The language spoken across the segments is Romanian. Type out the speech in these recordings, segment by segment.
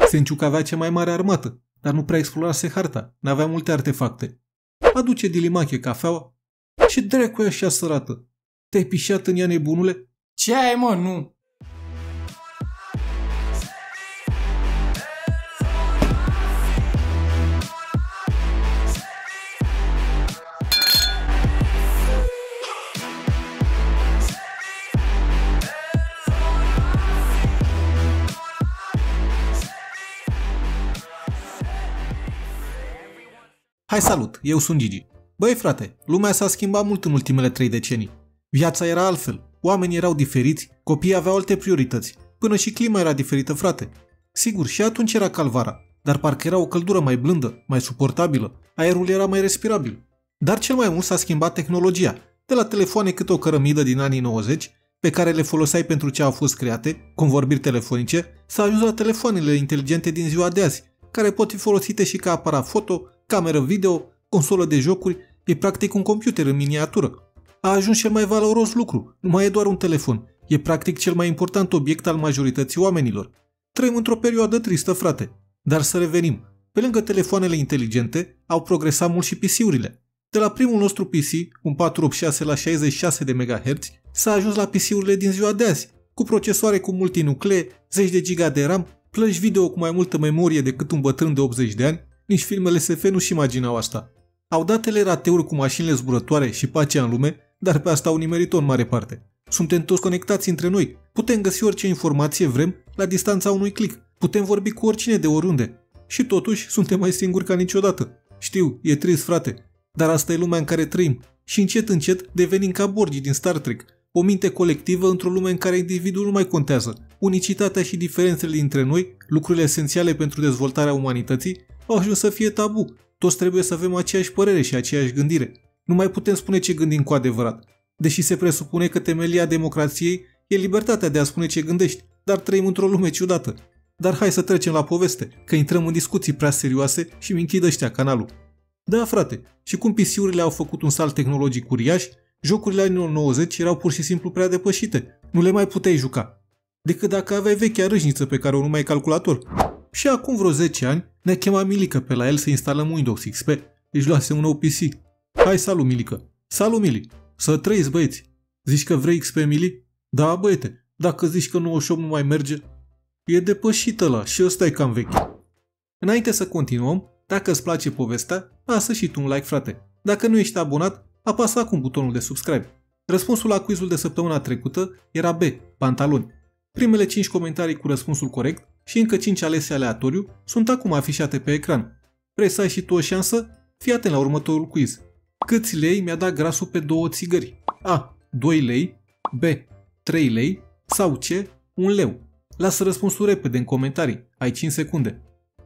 Senciuc avea cea mai mare armată, dar nu prea explorase harta, n-avea multe artefacte. Aduce Dilimache cafeaua. Ce dracu e așa sărată? Te-ai pișat în ea, nebunule? Ce ai, mă, nu? Hai salut, eu sunt Gigi. Băi frate, lumea s-a schimbat mult în ultimele 3 decenii. Viața era altfel, oamenii erau diferiți, copiii aveau alte priorități, până și clima era diferită, frate. Sigur, și atunci era calvara, dar parcă era o căldură mai blândă, mai suportabilă, aerul era mai respirabil. Dar cel mai mult s-a schimbat tehnologia, de la telefoane cât o cărămidă din anii 90, pe care le foloseai pentru ce au fost create, convorbiri telefonice, s-a ajuns la telefoanele inteligente din ziua de azi, care pot fi folosite și ca aparat foto, cameră video, consolă de jocuri, e practic un computer în miniatură. A ajuns cel mai valoros lucru, nu mai e doar un telefon, e practic cel mai important obiect al majorității oamenilor. Trăim într-o perioadă tristă, frate. Dar să revenim. Pe lângă telefoanele inteligente, au progresat mult și PC-urile. De la primul nostru PC, un 486 la 66 de MHz, s-a ajuns la PC-urile din ziua de azi, cu procesoare cu multinuclee, 10 de GB de RAM, plăci video cu mai multă memorie decât un bătrân de 80 de ani, nici filmele SF nu-și imaginau asta. Au dat rateuri cu mașinile zburătoare și pacea în lume, dar pe asta au nimerit-o în mare parte. Suntem toți conectați între noi, putem găsi orice informație vrem la distanța unui click, putem vorbi cu oricine de oriunde. Și totuși suntem mai singuri ca niciodată. Știu, e trist, frate, dar asta e lumea în care trăim și încet încet devenim ca Borgi din Star Trek, o minte colectivă într-o lume în care individul nu mai contează. Unicitatea și diferențele dintre noi, lucrurile esențiale pentru dezvoltarea umanității, au ajuns să fie tabu. Toți trebuie să avem aceeași părere și aceeași gândire. Nu mai putem spune ce gândim cu adevărat. Deși se presupune că temelia democrației e libertatea de a spune ce gândești, dar trăim într-o lume ciudată. Dar hai să trecem la poveste, că intrăm în discuții prea serioase și mi închid ăștia canalul. Da, frate, și cum PC-urile au făcut un salt tehnologic uriaș, jocurile anilor 90 erau pur și simplu prea depășite. Nu le mai puteai juca. Decât dacă aveai vechea râșniță pe care o numai calculator. Și acum vreo 10 ani ne-a chemat Milică pe la el să instalăm Windows XP. Își luase un nou PC. Hai, salut, Milică. Salut, Mili. Să trăiți, băieți. Zici că vrei XP, Mili? Da, băiete. Dacă zici că 98 nu mai merge, e depășit ăla și ăsta e cam vechi. Înainte să continuăm, dacă îți place povestea, lasă și tu un like, frate. Dacă nu ești abonat, apasă acum butonul de subscribe. Răspunsul la quizul de săptămâna trecută era B, pantaloni. Primele 5 comentarii cu răspunsul corect și încă 5 alese aleatoriu sunt acum afișate pe ecran. Vrei să ai și tu o șansă? Fii atent la următorul quiz. Câți lei mi-a dat grasul pe 2 țigări? A. 2 lei, B. 3 lei sau C. 1 leu. Lasă răspunsul repede în comentarii. Ai 5 secunde.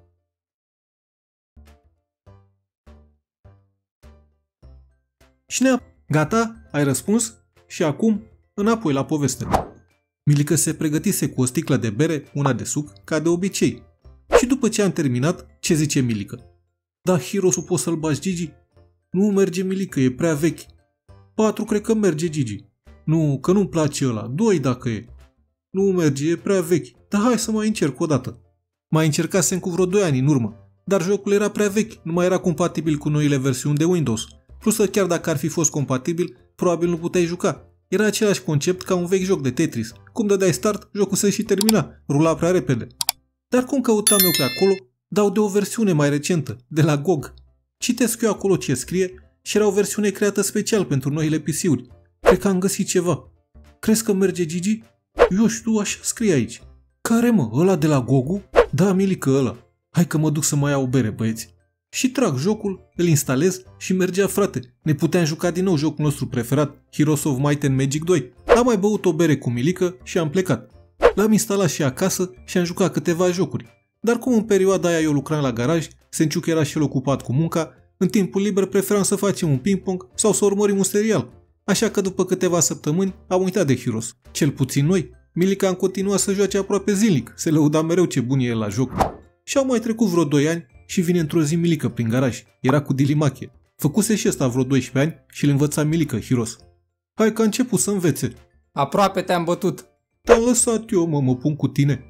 Și gata? Ai răspuns? Și acum, înapoi la poveste. Milică se pregătise cu o sticlă de bere, una de suc, ca de obicei. Și după ce am terminat, ce zice Milică? Da, Hirosul poți să-l bagi, Gigi? Nu merge, Milică, e prea vechi. 4 cred că merge, Gigi. Nu, că nu-mi place ăla. 2 dacă e. Nu merge, e prea vechi. Dar hai să mai încerc o dată. Mai încercasem cu vreo 2 ani în urmă. Dar jocul era prea vechi, nu mai era compatibil cu noile versiuni de Windows. Plus că chiar dacă ar fi fost compatibil, probabil nu puteai juca. Era același concept ca un vechi joc de Tetris. Cum dădeai start, jocul se și termina. Rula prea repede. Dar cum căutam eu pe acolo, dau de o versiune mai recentă, de la GOG. Citesc eu acolo ce scrie și era o versiune creată special pentru noile PC-uri. Cred că am găsit ceva. Crezi că merge, Gigi? Eu știu, așa scrie aici. Care mă, ăla de la GOG-ul? Da, Milică, ăla. Hai că mă duc să mai iau o bere, băieți. Și trag jocul, îl instalez și mergea, frate. Ne puteam juca din nou jocul nostru preferat, Heroes of Might and Magic 2. Am mai băut o bere cu Milică și am plecat. L-am instalat și acasă și am jucat câteva jocuri. Dar cum în perioada aia eu lucram la garaj, Senciuc era și el ocupat cu munca, în timpul liber preferam să facem un ping-pong sau să urmărim un serial. Așa că după câteva săptămâni am uitat de Heroes. Cel puțin noi. Milica am continuat să joace aproape zilnic, se lăuda mereu ce bun e el la joc. Și au mai trecut vreo 2 ani și vine într-o zi Milică prin garaj. Era cu Dilimache. Făcuse și ăsta vreo 12 ani și îl învăța Milică Heroes. Hai că a început să învețe. Aproape te-am bătut. Te-am lăsat eu, mă pun cu tine.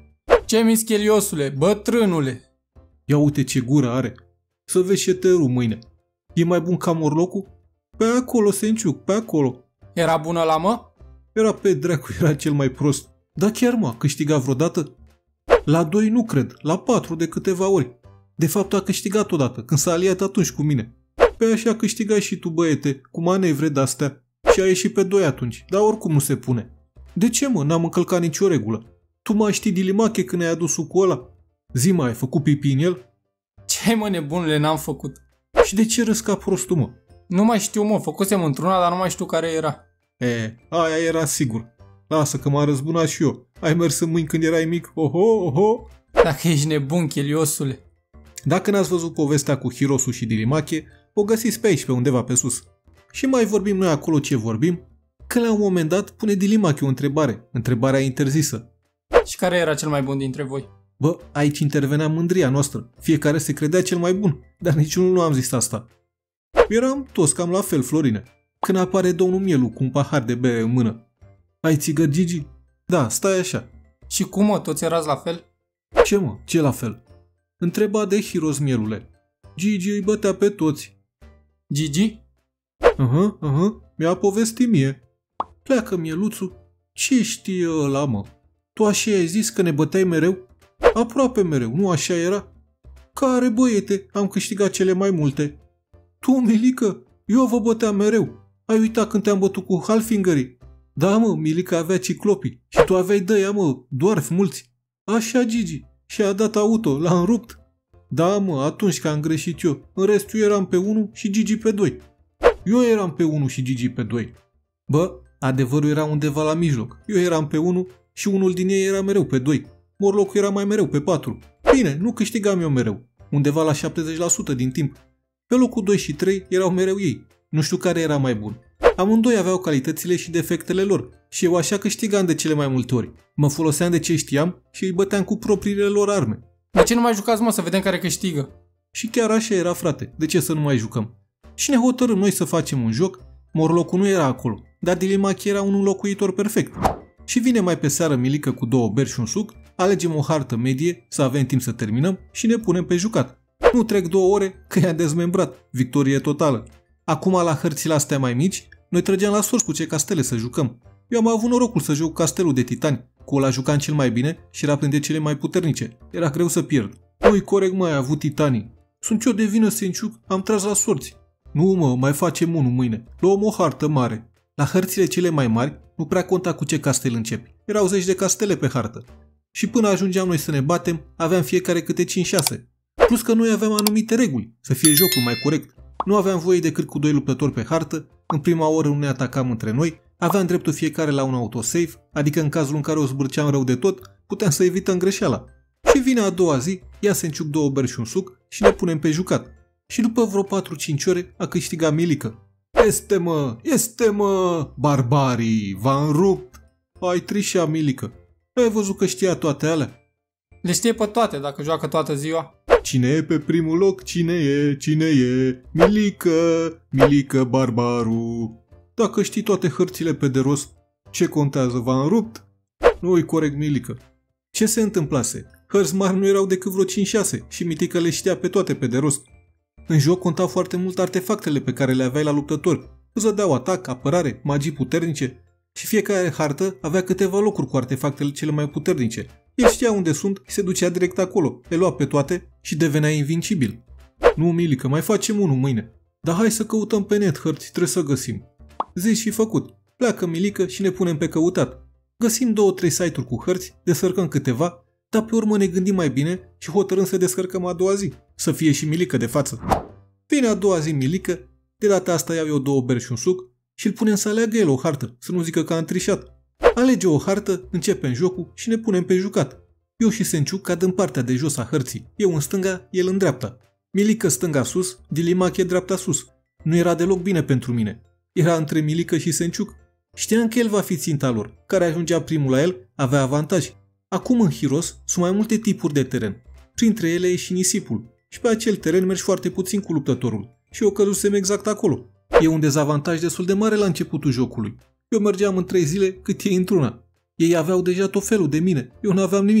Ce mischeliosule, bătrânule! Ia uite ce gură are. Să vezi șeterul mâine. E mai bun ca morlocul? Pe acolo, Senciuc, pe acolo. Era bună la mă? Era pe dracu, era cel mai prost. Dar chiar a câștigat vreodată? La 2 nu cred, la 4 de câteva ori. De fapt a câștigat odată, când s-a aliat atunci cu mine. Pe așa câștigai și tu, băiete, cu manevre de-astea. Și a ieșit pe 2 atunci, dar oricum nu se pune. De ce, mă? N-am încălcat nicio regulă. Tu mai știi, Dilimache, când ai adus sucul ăla? Zi, mai ai făcut pipi în el? Ce, mă, nebunule, n-am făcut. Și de ce râs ca prostul, mă? Nu mai știu, mă, făcusem într-una, dar nu mai știu care era. Aia era sigur. Lasă că m-a răzbunat și eu. Ai mers în mâini când erai mic? Oho, oho! Dacă ești nebun, cheliosule. Dacă n-ați văzut povestea cu Hirosu și Dilimache, o găsiți pe aici, pe undeva pe sus. Și mai vorbim noi acolo ce vorbim, că la un moment dat pune Dilimache o întrebare. Întrebarea interzisă. Și care era cel mai bun dintre voi? Bă, aici intervenea mândria noastră. Fiecare se credea cel mai bun, dar niciunul nu am zis asta. Eram toți cam la fel, Florine. Când apare domnul Mielu cu un pahar de bere în mână. Ai țigări, Gigi? Da, stai așa. Și cum, mă, toți erați la fel? Ce, mă? Ce la fel? Întreba de Hiros Mielule. Gigi îi bătea pe toți. Gigi? Mi-a povestit mie. Pleacă, Mieluțu. Ce știe ăla, mă? Tu așa ai zis că ne băteai mereu? Aproape mereu, nu așa era? Care, băiete, am câștigat cele mai multe. Tu, Milică, eu vă băteam mereu. Ai uitat când te-am bătut cu Halfingerii? Da, mă, Milica avea ciclopii și tu aveai de-aia, mă, dwarfi mulți. Așa, Gigi. Și a dat auto, l-a înrupt. Da, mă, atunci că am greșit eu. În rest, eu eram pe 1 și Gigi pe 2. Eu eram pe 1 și Gigi pe 2. Bă, adevărul era undeva la mijloc. Eu eram pe 1 și unul din ei era mereu pe 2. Morlocul era mai mereu pe 4. Bine, nu câștigam eu mereu. Undeva la 70% din timp. Pe locul 2 și 3 erau mereu ei. Nu știu care era mai bun. Amândoi aveau calitățile și defectele lor și eu așa câștigam de cele mai multe ori. Mă foloseam de ce știam și îi băteam cu propriile lor arme. De ce nu mai jucați, mă, să vedem care câștigă? Și chiar așa era, frate. De ce să nu mai jucăm? Și ne hotărâm noi să facem un joc. Morlocul nu era acolo, dar Dilimache era un înlocuitor perfect. Și vine mai pe seară Milică cu 2 beri și un suc, alegem o hartă medie, să avem timp să terminăm și ne punem pe jucat. Nu trec 2 ore că i-am dezmembrat. Victorie totală. Acum la hărțile astea mai mici, noi trăgeam la sorți cu ce castele să jucăm. Eu am avut norocul să joc castelul de titani, cu ăla jucam cel mai bine și era printre cele mai puternice. Era greu să pierd. Nu-i corect, mai ai avut titanii. Sunt eu de vină, Senciuc, am tras la sorți. Nu, mă, mai facem unul mâine. Luăm o hartă mare. La hărțile cele mai mari nu prea conta cu ce castel începi. Erau 10 de castele pe hartă. Și până ajungeam noi să ne batem, aveam fiecare câte 5-6. Plus că noi aveam anumite reguli, să fie jocul mai corect. Nu aveam voie decât cu 2 luptători pe hartă, în prima oră nu ne atacam între noi, aveam dreptul fiecare la un autosave, adică în cazul în care o zbârceam rău de tot, puteam să evităm greșeala. Și vine a doua zi, ia Senciuc 2 beri și un suc și ne punem pe jucat. Și după vreo 4-5 ore a câștigat Milică. Este mă, barbarii, v-am rupt. Ai trișat, Milică. Ai văzut că știa toate alea? Le știe pe toate dacă joacă toată ziua. Cine e pe primul loc? Cine e? Milică barbaru. Dacă știi toate hărțile pe de rost, ce contează, v-am rupt? Nu-i corect, Milică. Ce se întâmplase? Hărți mari nu erau decât vreo 5-6 și Mitică le știa pe toate pe de rost. În joc contau foarte mult artefactele pe care le aveai la luptători. Îți dădeau atac, apărare, magii puternice și fiecare hartă avea câteva locuri cu artefactele cele mai puternice. El știa unde sunt și se ducea direct acolo, le lua pe toate și devenea invincibil. Nu, Milică, mai facem unul mâine. Dar hai să căutăm pe net hărți, trebuie să găsim. Zis și făcut. Pleacă Milică și ne punem pe căutat. Găsim 2-3 site-uri cu hărți, descărcăm câteva, dar pe urmă ne gândim mai bine și hotărâm să descărcăm a doua zi. Să fie și Milică de față. Vine a doua zi Milică, de data asta iau eu 2 beri și un suc și îl punem să aleagă el o hartă, să nu zică că am trișat. Alege o hartă, începem jocul și ne punem pe jucat. Eu și Senciuc cad în partea de jos a hărții, eu în stânga, el în dreapta. Milică stânga sus, Dilimache dreapta sus. Nu era deloc bine pentru mine. Era între Milică și Senciuc. Știam că el va fi ținta lor, care ajungea primul la el, avea avantaj. Acum în Hiros sunt mai multe tipuri de teren. Printre ele e și nisipul. Și pe acel teren mergi foarte puțin cu luptătorul. Și eu căzusem exact acolo. E un dezavantaj destul de mare la începutul jocului. Eu mergeam în 3 zile cât ei într-una. Ei aveau deja tot felul de mine. Eu n-aveam nimic.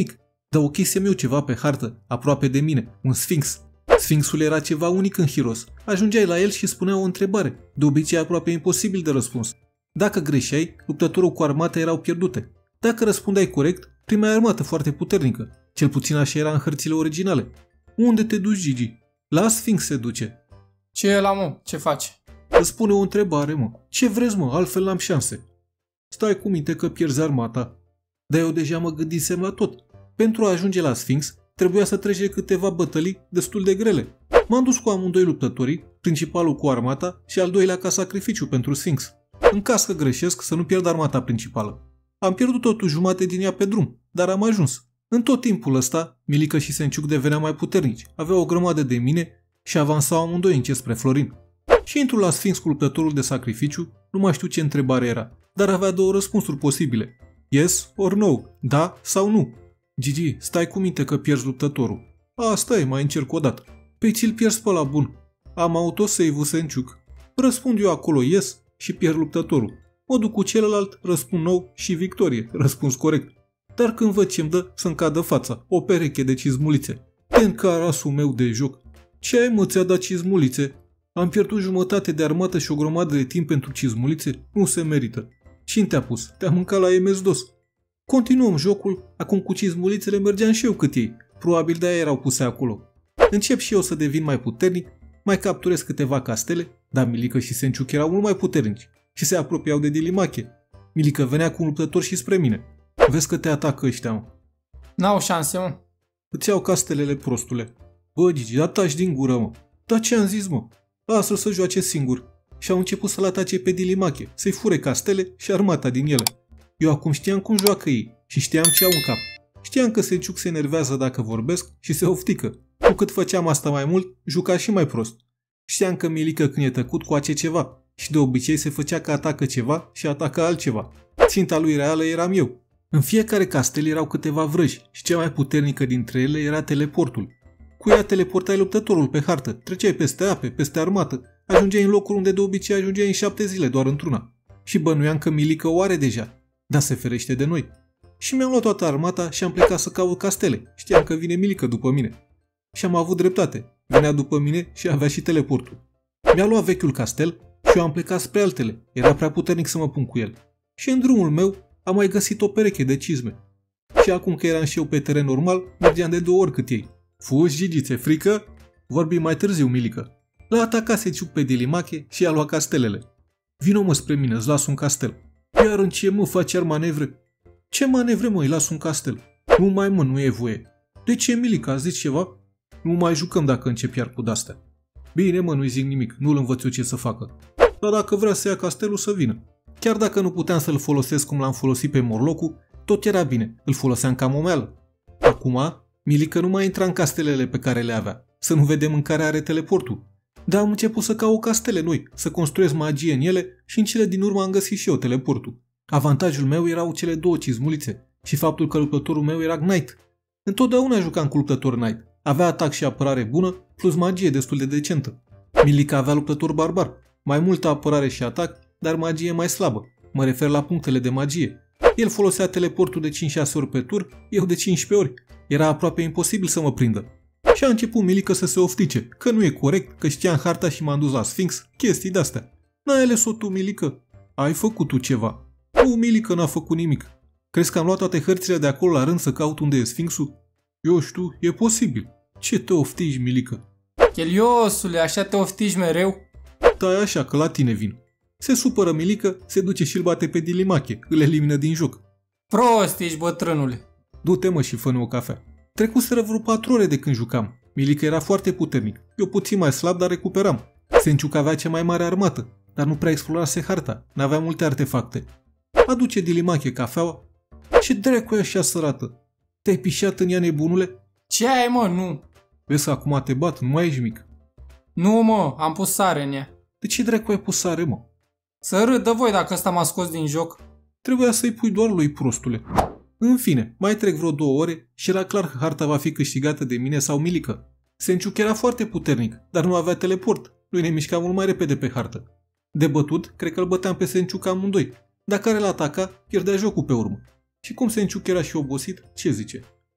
Dar ochisem eu ceva pe hartă, aproape de mine, un sfinx. Sfinxul era ceva unic în Hiros. Ajungeai la el și spunea o întrebare, de obicei aproape imposibil de răspuns. Dacă greșeai, luptătorul cu armata erau pierdute. Dacă răspundeai corect, primeai armată foarte puternică. Cel puțin așa era în hărțile originale. Unde te duci, Gigi? La Sfinx se duce. Ce e la mă? Ce faci? Îți spune o întrebare, mă. Ce vreți, mă? Altfel n-am șanse. Stai cu minte că pierzi armata. Dar eu deja mă gândisem la tot. Pentru a ajunge la Sfinx, trebuia să trece câteva bătălii destul de grele. M-am dus cu amândoi luptătorii, principalul cu armata și al doilea ca sacrificiu pentru Sfinx. În caz că greșesc, să nu pierd armata principală. Am pierdut totuși jumate din ea pe drum, dar am ajuns. În tot timpul ăsta, Milică și Senciuc deveneau mai puternici, aveau o grămadă de mine și avansau amândoi încet spre Florin. Și intru la Sfinx cu luptătorul de sacrificiu, nu mai știu ce întrebare era, dar avea două răspunsuri posibile. Yes or no, da sau nu. Gigi, stai cu minte că pierzi luptătorul. Asta e, mai încerc o dată. Păi ți-l pierzi pe la bun. Am autosave-ul Senciuc. Răspund eu acolo yes și pierd luptătorul. Mă duc cu celălalt, răspund nou și victorie, răspuns corect. Dar când văd ce-mi dă, să-mi cadă fața, o pereche de cizmulițe. Ten carasul meu de joc. Ce ai, mă, ți-a dat cizmulițe? Am pierdut jumătate de armată și o grămadă de timp pentru cizmulițe? Nu se merită. Cine te-a pus? Te-a mâncat la MS-DOS. Continuăm jocul, acum cu cizmulițele mergeam și eu cât ei. Probabil de-aia erau puse acolo. Încep și eu să devin mai puternic, mai capturez câteva castele, dar Milică și Senciuc erau mult mai puternici și se apropiau de Dilimache. Milică venea cu un luptător și spre mine. Vezi că te atacă ăștia, mă. N-au șanse, mă. Îți iau castelele, prostule. Bă, Gigi, da taci din gură, mă. Dar ce am zis, mă? Lasă-l să joace singur. Și au început să-l atace pe Dilimache, să-i fure castele și armata din ele. Eu acum știam cum joacă ei și știam ce au în cap. Știam că Senciuc se enervează dacă vorbesc și se oftică. Cu cât făceam asta mai mult, juca și mai prost. Știam că Milică când e tăcut coace ceva și de obicei se făcea că atacă ceva și atacă altceva. Ținta lui reală eram eu. În fiecare castel erau câteva vrăji și cea mai puternică dintre ele era teleportul. Cu ea teleportai luptătorul pe hartă, treceai peste ape, peste armată, ajungeai în locuri unde de obicei ajungeai în 7 zile doar într-una. Și bănuiam că Milică o are deja, dar se ferește de noi. Și mi-am luat toată armata și am plecat să caut castele. Știam că vine Milică după mine. Și am avut dreptate. Venea după mine și avea și teleportul. Mi-a luat vechiul castel și eu am plecat spre altele. Era prea puternic să mă pun cu el. Și în drumul meu am mai găsit o pereche de cizme. Și acum că eram și eu pe teren normal, mergeam de 2 ori cât ei. Fugi, Gigi, ți-e frică? Vorbim mai târziu, Milică. L-a atacat Senciuc pe Dilimache și i-a luat castelele. Vino, mă, spre mine, îți las un castel. Iar în ce, mă, faci iar manevre? Ce manevre, mă, îi las un castel? Nu mai, mă, nu e voie. De ce, Milică, a zis ceva? Nu mai jucăm dacă încep iar cu de-astea. Bine, mă, nu-i zic nimic, nu-l învăț eu ce să facă. Dar dacă vrea să ia castelul, să vină. Chiar dacă nu puteam să-l folosesc cum l-am folosit pe Morlocu, tot era bine, îl foloseam ca momeală. Acum, Milică nu mai intra în castelele pe care le avea, să nu vedem în care are teleportul. Dar am început să caut castele noi, să construiesc magie în ele și în cele din urmă am găsit și eu teleportul. Avantajul meu erau cele 2 cizmulițe și faptul că luptătorul meu era Knight. Întotdeauna jucam cu luptător Knight. Avea atac și apărare bună, plus magie destul de decentă. Milică avea luptător barbar, mai multă apărare și atac, dar magie mai slabă. Mă refer la punctele de magie. El folosea teleportul de 5-6 ori pe tur, eu de 15 ori. Era aproape imposibil să mă prindă. Și a început Milică să se oftice, că nu e corect, că știam harta și m-am dus la Sfinx, chestii de-astea. N-ai ales-o tu, Milică? Ai făcut tu ceva. Nu, Milică n-a făcut nimic. Crezi că am luat toate hărțile de acolo la rând să caut unde e Sfinxul? Eu știu, e posibil. Ce te oftici, Milică? Cheliosule, așa te oftici mereu? Da, așa, că la tine vin. Se supără Milică, se duce și îl bate pe Dilimache, îl elimină din joc. Prost ești, bătrânule. Du-te, mă, și fă-ne o cafea. Trecuseră vreo 4 ore de când jucam. Milică era foarte puternic. Eu puțin mai slab, dar recuperam. Senciuc avea cea mai mare armată, dar nu prea explorase harta. N-avea multe artefacte. Aduce Dilimache cafeaua. Ce dracu e așa sărată? Te-ai pișat în ea, nebunule? Ce ai, mă, nu? Vezi că acum te bat, nu mai ești mic. Nu, mă, am pus sare în ea. De ce dracu ai pus sare, mă? Să râdă voi dacă ăsta m-a scos din joc. Trebuia să-i pui doar lui, prostule. În fine, mai trec vreo 2 ore și era clar că harta va fi câștigată de mine sau Milică. Senciuc era foarte puternic, dar nu avea teleport. Lui ne mișca mult mai repede pe hartă. De bătut, cred că îl băteam pe Senciuc amândoi. Dacă care l-ataca, pierdea jocul pe urmă. Și cum Senciuc era și obosit, ce zice?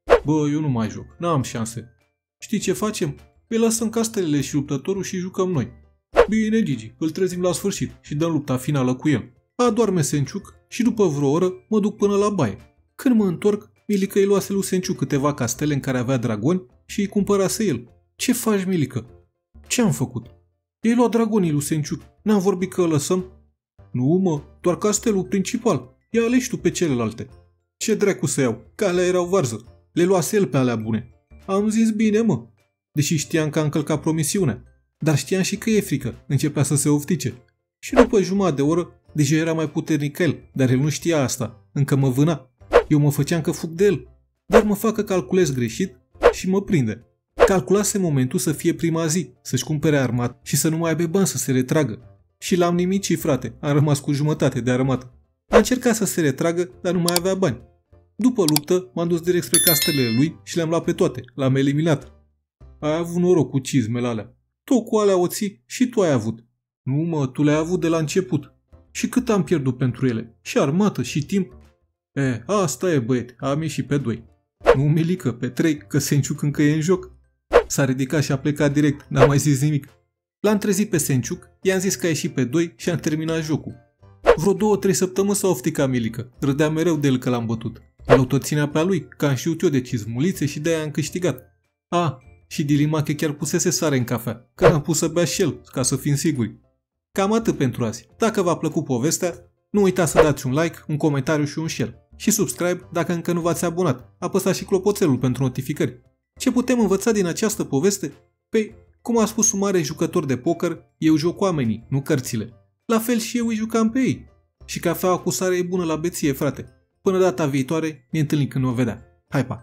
Bă, eu nu mai joc, n-am șanse. Știi ce facem? Îi lăsăm castelele și luptătorul și jucăm noi. Bine, Gigi, îl trezim la sfârșit și dăm lupta finală cu el. Adorme Senciuc și după vreo oră mă duc până la baie. Când mă întorc, Milică îi luase lui Senciuc câteva castele în care avea dragoni și îi cumpărase el. Ce faci, Milică? Ce am făcut? Ei luat dragonii lui Senciuc. N-am vorbit că îl lăsăm? Nu, mă, doar castelul principal. Ia alegi tu pe celelalte. Ce dracu să iau? Că alea erau varză. Le luase el pe alea bune. Am zis bine, mă. Deși știam că a încălcat promisiunea. Dar știam și că e frică. Începea să se oftice. Și după jumătate de oră, deja era mai puternic ca el, dar el nu știa asta. Încă mă vâna. Eu mă făceam că fug de el. Dar mă fac că calculez greșit și mă prinde. Calculase momentul să fie prima zi, să-și cumpere armat și să nu mai aibă bani să se retragă. Și l-am nimicit, frate. Am rămas cu jumătate de armată. A încercat să se retragă, dar nu mai avea bani. După luptă, m-am dus direct spre castelele lui și le-am luat pe toate. L-am eliminat. Ai avut noroc cu cizmele alea. Tot cu alea o ții și tu ai avut. Nu, mă, tu le-ai avut de la început. Și cât am pierdut pentru ele? Și armată, și timp. Asta e, băiete, am ieșit pe 2. Nu, Milică, pe 3, că Senciuc încă e în joc. S-a ridicat și a plecat direct, n-a mai zis nimic. L-am trezit pe Senciuc, i-am zis că a ieșit pe 2 și am terminat jocul. Vreo 2-3 săptămâni s-a ofticat Milică. Râdea mereu de el că l-am bătut. El o tot ținea pe a lui, că am știut eu de cizmulițe și de-aia am câștigat. Și Dilimache chiar pusese sare în cafea, că am pus să bea și el, ca să fim siguri. Cam atât pentru azi. Dacă v-a plăcut povestea, nu uitați să dați un like, un comentariu și un share. Și subscribe dacă încă nu v-ați abonat. Apăsați și clopoțelul pentru notificări. Ce putem învăța din această poveste? Păi, cum a spus un mare jucător de poker, eu joc oamenii, nu cărțile. La fel și eu îi jucam pe ei. Și cafeaua cu sare e bună la beție, frate. Până data viitoare, ne întâlnim când o vedea. Hai, pa!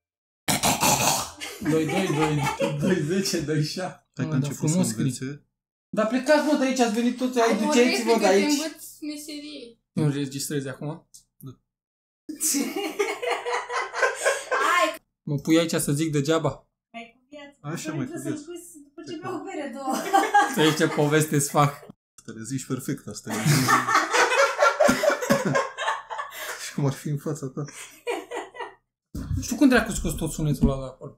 2, 10, 2, 7. Hai că a început să învețe. Dar plecați, mă, de aici, ați venit toți, ai duceți-vă de aici. Meserie. Nu înregistrezi acum? Da. Mă pui aici să zic degeaba. Hai cu viață. Așa, mai cu viață. După ce beau o bere, două. Să ce poveste îți fac. Asta le zici perfect, asta e. Și cum ar fi în fața ta. Nu știu când dracu scos tot sunetul ăla de acolo.